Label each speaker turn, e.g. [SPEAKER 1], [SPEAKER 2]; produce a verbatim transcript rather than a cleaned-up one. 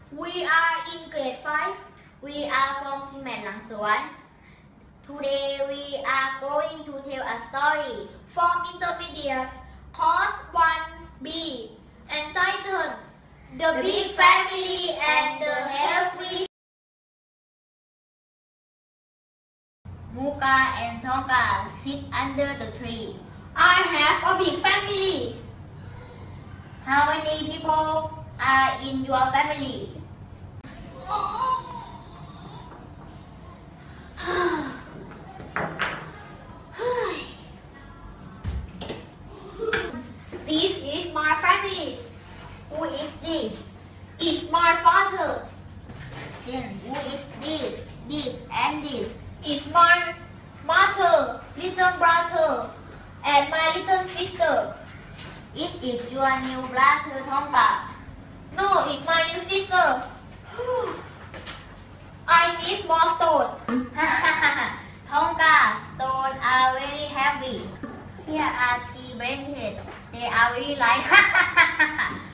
[SPEAKER 1] We are in grade five. We are from แม่หลังสวน Today we are going to tell a story from intermediate course one B entitled The Big Family and the Heavy. Muka and Tonka sit under the tree. I have a big family. How many people are in your family? This is my family. Who is this? It's my father. Then who is this? This and this. It's my mother, little brother, and my little sister. It is your new brother, Tonka. No, it's my new sister. I need more stone. Tonka, stone are very heavy. Here are three branches. They are very light.